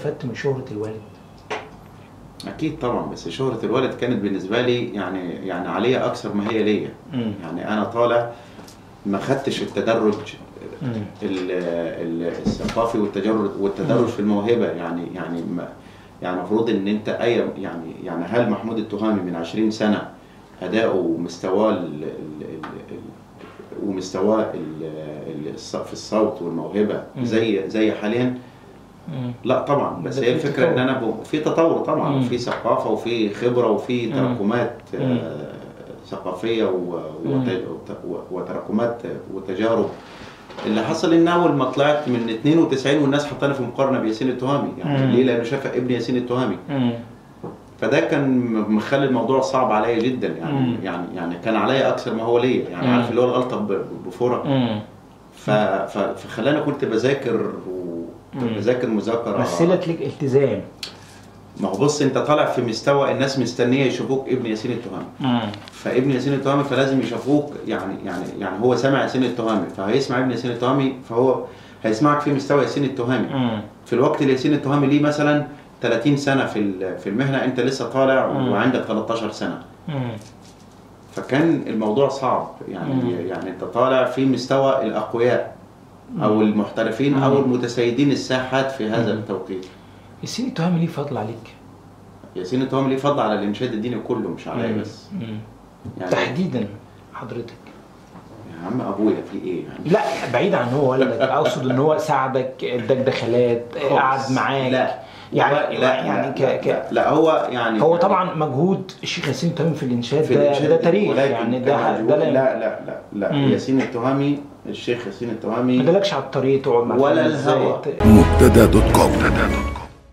استفدت من شهرة الوالد؟ اكيد طبعا، بس شهرة الوالد كانت بالنسبة لي يعني عليا اكثر ما هي ليا. يعني انا طالع ما خدتش التدرج الثقافي والتدرج في الموهبة. يعني المفروض ان انت يعني هل محمود التهامي من 20 سنة اداؤه ومستواه في الصوت والموهبة زي حاليا؟ لا طبعا، بس هي الفكرة ان انا في تطور طبعا، وفي ثقافة وفي خبرة وفي تراكمات ثقافية وتراكمات وتجارب. اللي حصل ان اول ما طلعت من 92 والناس حطاني في مقارنة بياسين التهامي، يعني ليه؟ لانه شاف ابن ياسين التهامي. فده كان مخلي الموضوع صعب عليا جدا. يعني كان عليا اكثر ما هو ليا. يعني عارف اللي هو الغلطة بفورة. فخلاني كنت بذاكر مذاكرة. مثلت لك التزام. ما هو بص، انت طالع في مستوى الناس مستنيه يشوفوك ابن ياسين التهامي. فابن ياسين التهامي فلازم يشوفوك. يعني هو سمع ياسين التهامي فهيسمع ابن ياسين التهامي، فهو هيسمعك في مستوى ياسين التهامي. في الوقت اللي ياسين التهامي ليه مثلا 30 سنه في المهنه، انت لسه طالع وعندك 13 سنه. فكان الموضوع صعب. يعني انت طالع في مستوى الاقوياء او المحترفين او المتسيدين الساحات في هذا التوقيت. ياسين التهامي ليه فضل عليك؟ ياسين التهامي ليه فضل على الانشاد الديني كله، مش عليا بس. يعني تحديدا حضرتك يا عم ابويا في ايه يعني؟ لا بعيد عن هو ولدك، اقصد ان هو ساعدك، اداك دخلات، قعد معاك. لا يعني لا هو يعني هو طبعا مجهود الشيخ ياسين التهامي في الانشاد ده تاريخ. يعني ده لا ياسين التهامي، الشيخ ياسين التهامي ما دلكش على الطريق تقعد مع ولا الهوى. مبتدا.com